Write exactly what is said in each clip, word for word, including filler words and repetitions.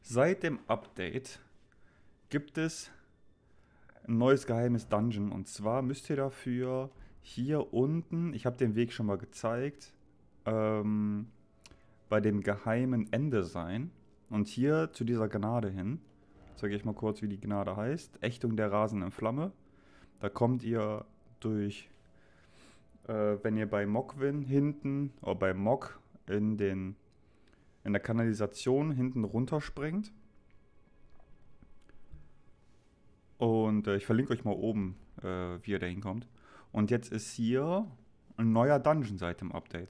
Seit dem Update gibt es ein neues geheimes Dungeon. Und zwar müsst ihr dafür hier unten, ich habe den Weg schon mal gezeigt, ähm, bei dem geheimen Ende sein. Und hier zu dieser Gnade hin, zeige ich mal kurz, wie die Gnade heißt. Ächtung der rasenden Flamme. Da kommt ihr durch, äh, wenn ihr bei Mockwin hinten, oder bei Mock in den in der Kanalisation hinten runterspringt. Und äh, ich verlinke euch mal oben, äh, wie ihr da hinkommt. Und jetzt ist hier ein neuer Dungeon seit dem Update.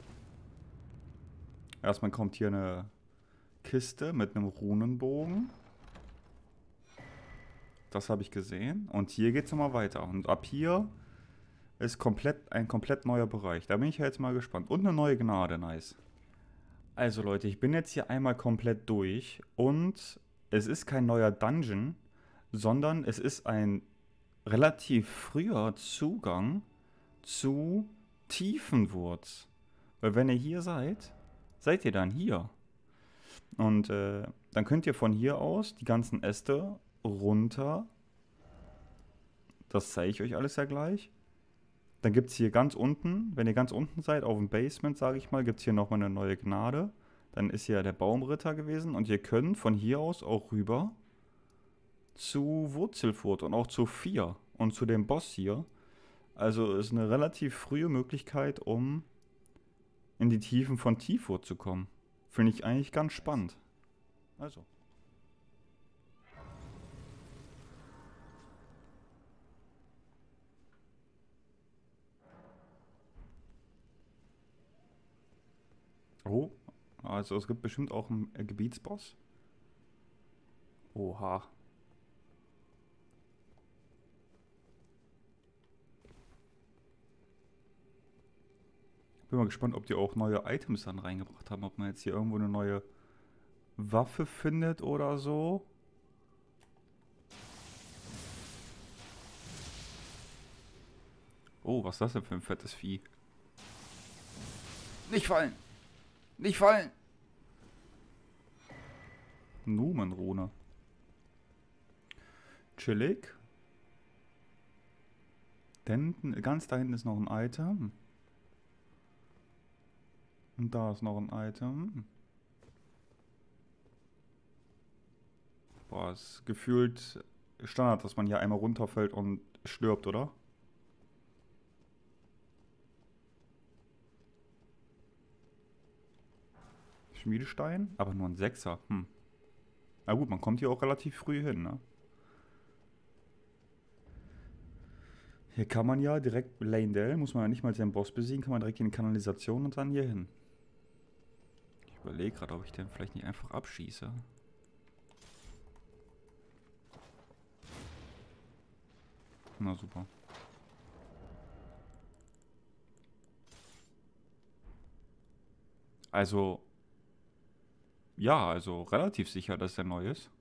Erstmal kommt hier eine Kiste mit einem Runenbogen. Das habe ich gesehen. Und hier geht es nochmal weiter. Und ab hier ist komplett ein komplett neuer Bereich. Da bin ich ja jetzt mal gespannt. Und eine neue Gnade, nice. Also Leute, ich bin jetzt hier einmal komplett durch. Und es ist kein neuer Dungeon, sondern es ist ein relativ früher Zugang zu Tiefenwurz. Weil wenn ihr hier seid, seid ihr dann hier. Und äh, dann könnt ihr von hier aus die ganzen Äste runter. Das zeige ich euch alles ja gleich. Dann gibt es hier ganz unten, wenn ihr ganz unten seid, auf dem Basement, sage ich mal, gibt es hier nochmal eine neue Gnade. Dann ist hier der Baumritter gewesen und ihr könnt von hier aus auch rüber zu Wurzelfurt und auch zu vier und zu dem Boss hier. Also ist eine relativ frühe Möglichkeit, um in die Tiefen von Tiefurt zu kommen. Finde ich eigentlich ganz spannend. Also. Oh, also es gibt bestimmt auch einen äh, Gebietsboss. Oha. Bin mal gespannt, ob die auch neue Items dann reingebracht haben. Ob man jetzt hier irgendwo eine neue Waffe findet oder so. Oh, was ist das denn für ein fettes Vieh? Nicht fallen! Nicht fallen! Numenrune. Chillig. Denn ganz da hinten ist noch ein Item. Und da ist noch ein Item. Boah, ist gefühlt Standard, dass man hier einmal runterfällt und stirbt, oder? Schmiedestein? Aber nur ein Sechser. Hm. Na gut, man kommt hier auch relativ früh hin, ne? Hier kann man ja direkt Leyndell, muss man ja nicht mal den Boss besiegen, kann man direkt in die Kanalisation und dann hier hin. Ich überlege gerade, ob ich den vielleicht nicht einfach abschieße. Na super. Also, ja, also relativ sicher, dass der neu ist.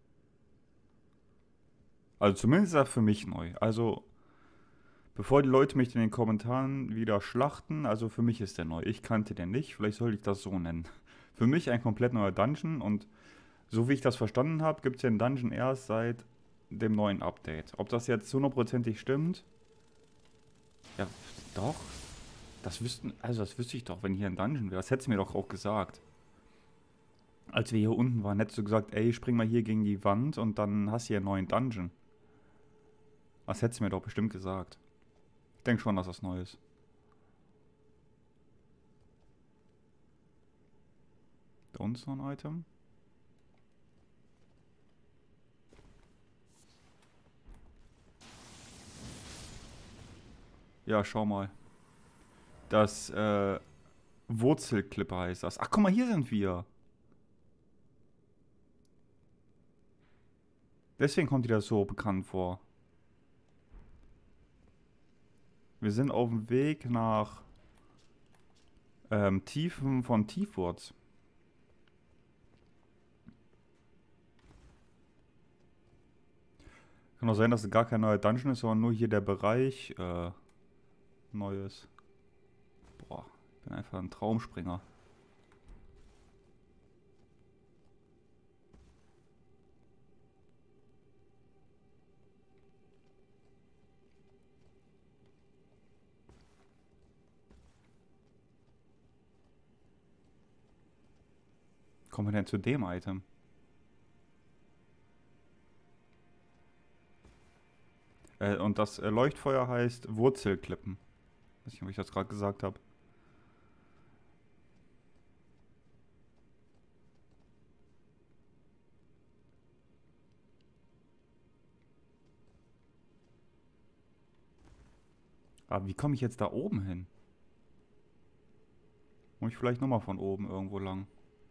Also zumindest ist er für mich neu. Also, bevor die Leute mich in den Kommentaren wieder schlachten, also für mich ist der neu. Ich kannte den nicht, vielleicht sollte ich das so nennen. Für mich ein komplett neuer Dungeon und so wie ich das verstanden habe, gibt es den Dungeon erst seit dem neuen Update. Ob das jetzt hundertprozentig stimmt? Ja, doch. Das wüssten, also das wüsste ich doch, wenn hier ein Dungeon wäre. Das hättest du mir doch auch gesagt. Als wir hier unten waren, hättest du gesagt, ey, spring mal hier gegen die Wand und dann hast du hier einen neuen Dungeon. Das hättest du mir doch bestimmt gesagt. Ich denke schon, dass das neu ist. Da unten ist noch ein Item. Ja, schau mal. Das, äh, Wurzelklippe heißt das. Ach, guck mal, hier sind wir. Deswegen kommt dir das so bekannt vor. Wir sind auf dem Weg nach ähm, Tiefen von Tiefwurz. Kann auch sein, dass es gar kein neuer Dungeon ist, sondern nur hier der Bereich äh, neu ist. Boah, ich bin einfach ein Traumspringer. Kommen wir denn zu dem Item? Äh, und das äh, Leuchtfeuer heißt Wurzelklippen. Weiß nicht, ob ich das gerade gesagt habe. Aber wie komme ich jetzt da oben hin? Muss ich vielleicht nochmal von oben irgendwo lang?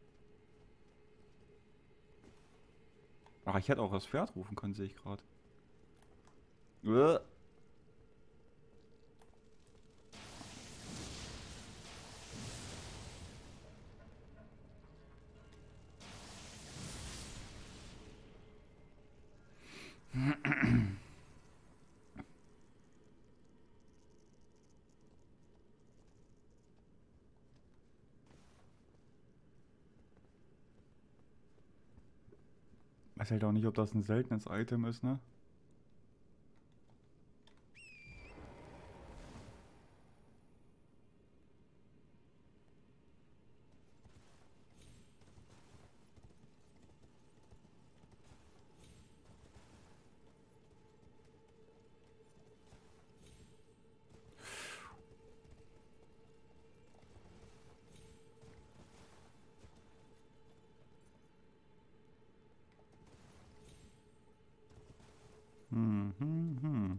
Ach, ich hätte auch das Pferd rufen können, sehe ich gerade. Ich weiß halt auch nicht, ob das ein seltenes Item ist, ne? Hm, hm, hm.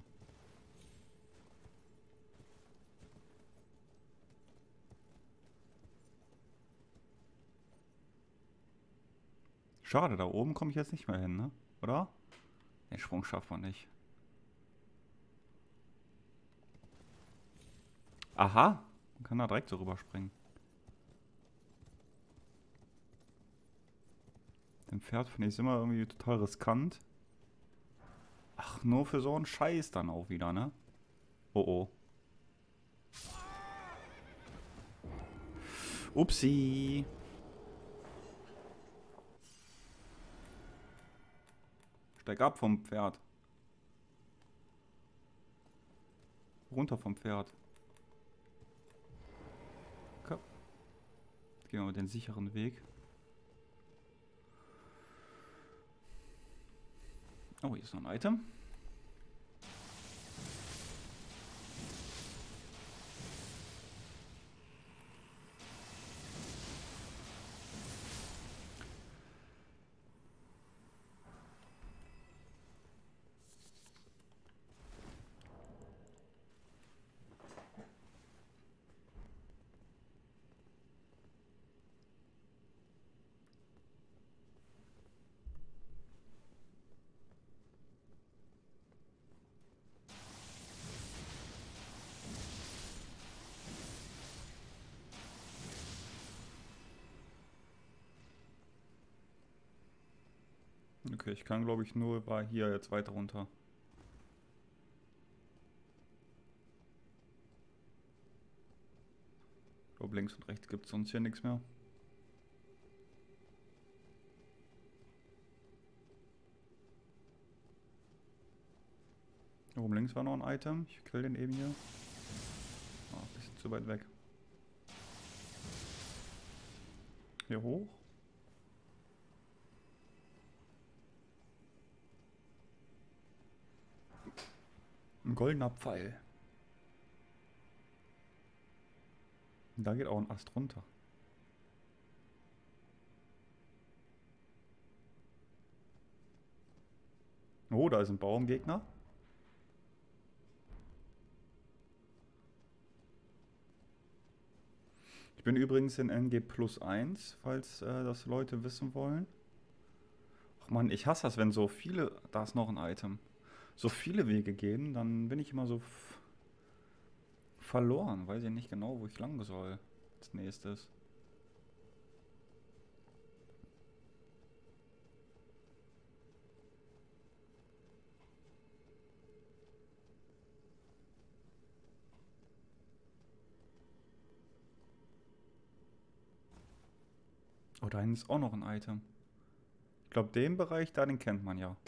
Schade, da oben komme ich jetzt nicht mehr hin, ne? Oder? Den Sprung schafft man nicht. Aha! Man kann da direkt so rüberspringen. Dem Pferd finde ich es immer irgendwie total riskant. Ach, nur für so einen Scheiß dann auch wieder, ne? Oh oh. Upsi. Steig ab vom Pferd. Runter vom Pferd. Okay. Gehen wir mal den sicheren Weg. Oh, hier ist noch ein Item. Okay, ich kann glaube ich nur, war hier jetzt weiter runter. Ich glaube links und rechts gibt es sonst hier nichts mehr. Oben links war noch ein Item. Ich kill den eben hier. Ah, ein bisschen zu weit weg. Hier hoch. Ein goldener Pfeil. Da geht auch ein Ast runter. Oh, da ist ein Baumgegner. Ich bin übrigens in N G plus eins, falls äh, das Leute wissen wollen. Ach man, ich hasse das, wenn so viele... Da ist noch ein Item. So viele Wege gehen, dann bin ich immer so verloren. Weiß ich nicht genau, wo ich lang soll als nächstes. Oh, da hinten ist auch noch ein Item. Ich glaube, den Bereich da, den kennt man ja.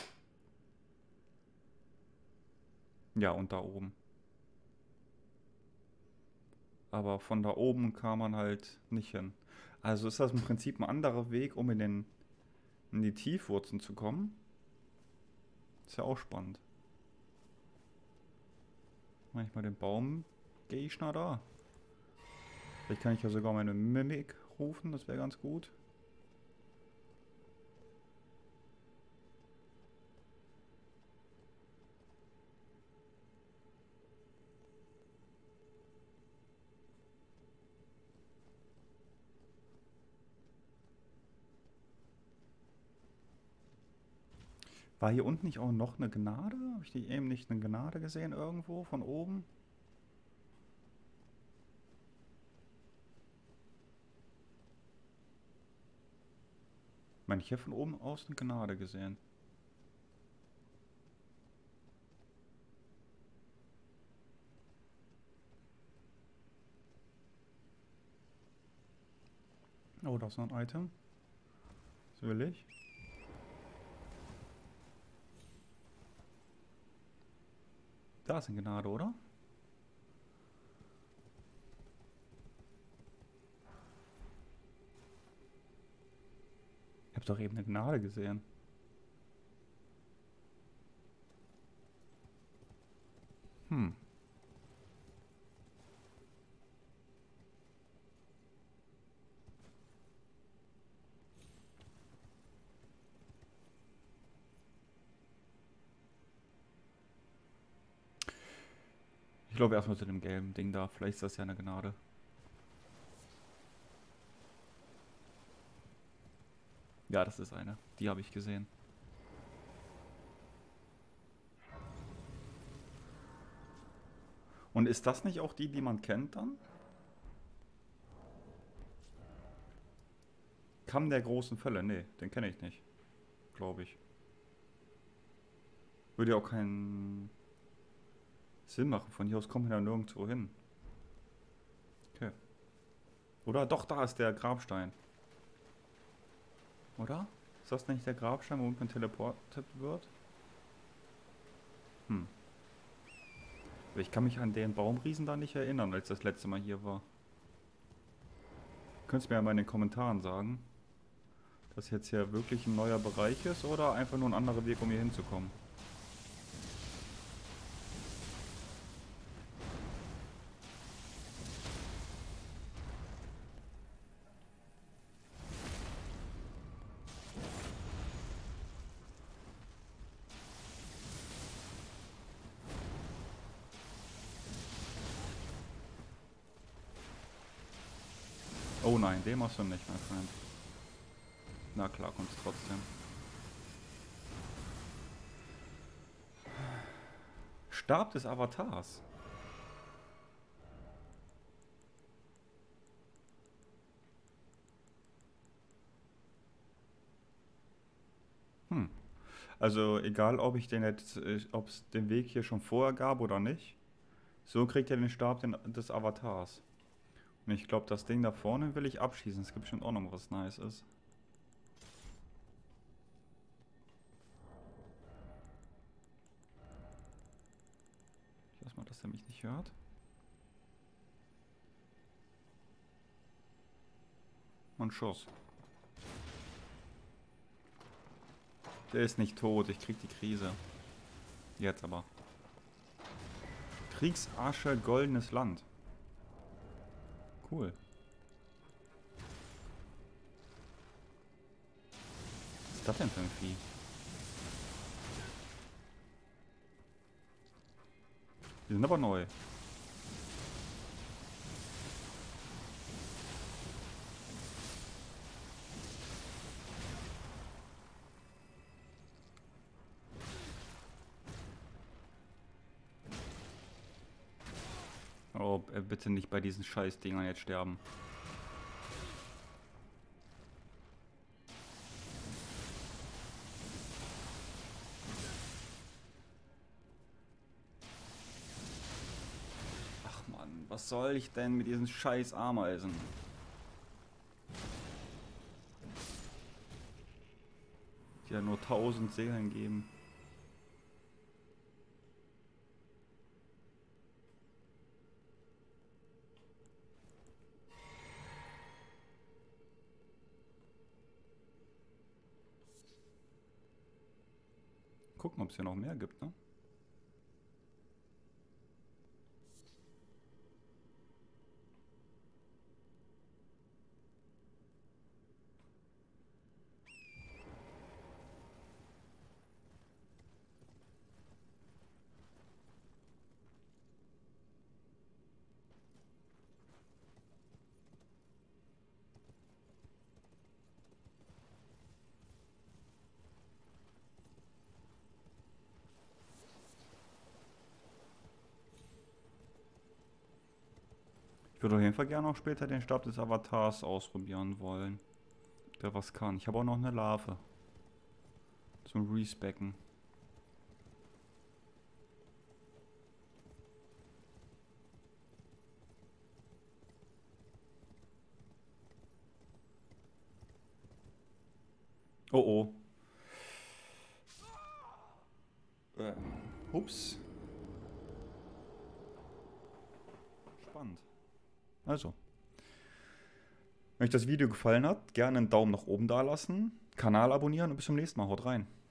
Ja, und da oben. Aber von da oben kam man halt nicht hin. Also ist das im Prinzip ein anderer Weg, um in, den, in die Tiefwurzeln zu kommen? Ist ja auch spannend. Mach ich mal den Baum Gegner da. Vielleicht kann ich ja sogar meine Mimik rufen, das wäre ganz gut. War hier unten nicht auch noch eine Gnade? Habe ich die eben nicht eine Gnade gesehen irgendwo von oben? Ich meine, ich habe von oben aus eine Gnade gesehen. Oh, da ist noch ein Item. Das will ich. Da ist eine Gnade, oder? Ich habe doch eben eine Gnade gesehen. Hm. Ich glaube erstmal zu dem gelben Ding da. Vielleicht ist das ja eine Gnade. Ja, das ist eine. Die habe ich gesehen. Und ist das nicht auch die, die man kennt dann? Kamm der großen Fälle? Nee, den kenne ich nicht. Glaube ich. Würde ja auch keinen Sinn machen. Von hier aus kommen wir ja nirgendwo hin. Okay. Oder? Doch, da ist der Grabstein. Oder? Ist das nicht der Grabstein, wo man teleportiert wird? Hm. Ich kann mich an den Baumriesen da nicht erinnern, als das letzte Mal hier war. Könntest du mir ja mal in den Kommentaren sagen, dass jetzt hier wirklich ein neuer Bereich ist oder einfach nur ein anderer Weg, um hier hinzukommen. Oh nein, den machst du nicht, mein Freund. Na klar, kommt's trotzdem. Stab des Avatars. Hm. Also egal, ob ich den jetzt, ob es den Weg hier schon vorher gab oder nicht, so kriegt er den Stab den, des Avatars. Und ich glaube, das Ding da vorne will ich abschießen. Es gibt bestimmt auch noch was Nices. Ich lass mal, dass er mich nicht hört. Und Schuss. Der ist nicht tot, ich krieg die Krise. Jetzt aber. Kriegsasche, goldenes Land. Cool. Was ist das denn für ein Vieh? Die sind aber neu. Oh, bitte nicht bei diesen Scheißdingern jetzt sterben. Ach Mann, was soll ich denn mit diesen scheiß Ameisen? Die ja nur tausend Seelen geben. gucken, ob es hier noch mehr gibt, ne? Ich würde auf jeden Fall gerne auch später den Stab des Avatars ausprobieren wollen. Der was kann. Ich habe auch noch eine Larve. Zum Respecken. Oh oh. Äh, ups. Spannend. Also. Wenn euch das Video gefallen hat, gerne einen Daumen nach oben da lassen, Kanal abonnieren und bis zum nächsten Mal. Haut rein.